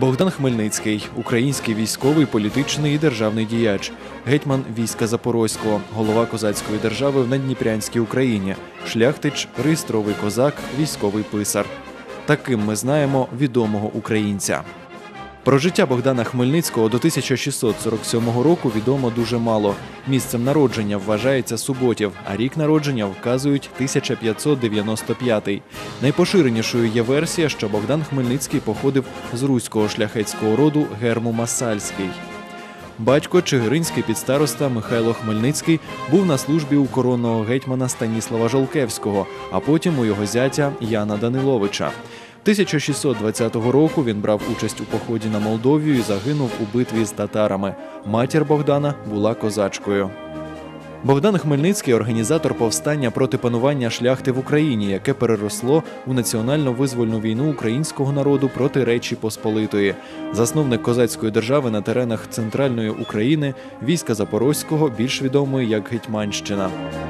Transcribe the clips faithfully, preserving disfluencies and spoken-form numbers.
Богдан Хмельницький – український військовий, політичний і державний діяч, гетьман війська Запорозького, голова козацької держави в Наддніпрянській Україні, шляхтич, реєстровий козак, військовий писар. Таким ми знаємо відомого українця. Про життя Богдана Хмельницького до тисяча шістсот сорок сьомого року відомо дуже мало. Місцем народження вважається Суботів, а рік народження вказують тисяча п'ятсот дев'яносто п'ятий. Найпоширенішою є версія, що Богдан Хмельницький походив з руського шляхетського роду Герму-Масальський. Батько, чигиринський підстароста Михайло Хмельницький, був на службі у коронного гетьмана Станіслава Жолкевського, а потім у його зятя Яна Даниловича. тисяча шістсот двадцятого року він брав участь у поході на Молдовію і загинув у битві з татарами. Матір Богдана була козачкою. Богдан Хмельницький – організатор повстання проти панування шляхти в Україні, яке переросло у національно-визвольну війну українського народу проти Речі Посполитої. Засновник козацької держави на теренах Центральної України, війська Запорозького, більш відомої як Гетьманщина.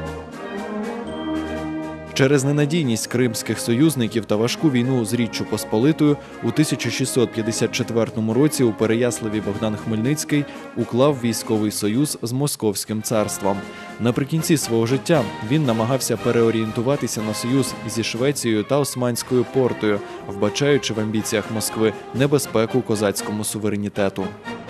Через ненадійність кримських союзників та важку війну з Річчю Посполитою у тисяча шістсот п'ятдесят четвертому році у Переяславі Богдан Хмельницький уклав військовий союз з Московським царством. Наприкінці свого життя він намагався переорієнтуватися на союз зі Швецією та Османською Портою, вбачаючи в амбіціях Москви небезпеку козацькому суверенітету.